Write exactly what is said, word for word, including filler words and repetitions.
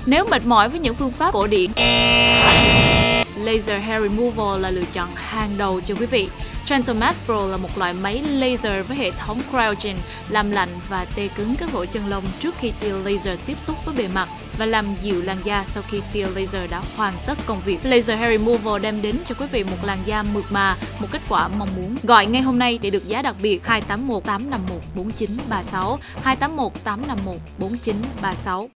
Nếu mệt mỏi với những phương pháp cổ điển, laser hair removal là lựa chọn hàng đầu cho quý vị. Gentlemax Pro là một loại máy laser với hệ thống cryogen làm lạnh và tê cứng các lỗ chân lông trước khi tia laser tiếp xúc với bề mặt và làm dịu làn da sau khi tia laser đã hoàn tất công việc. Laser hair removal đem đến cho quý vị một làn da mượt mà, một kết quả mong muốn. Gọi ngay hôm nay để được giá đặc biệt hai tám một tám năm một bốn chín ba sáu, hai tám một tám năm một bốn chín ba sáu.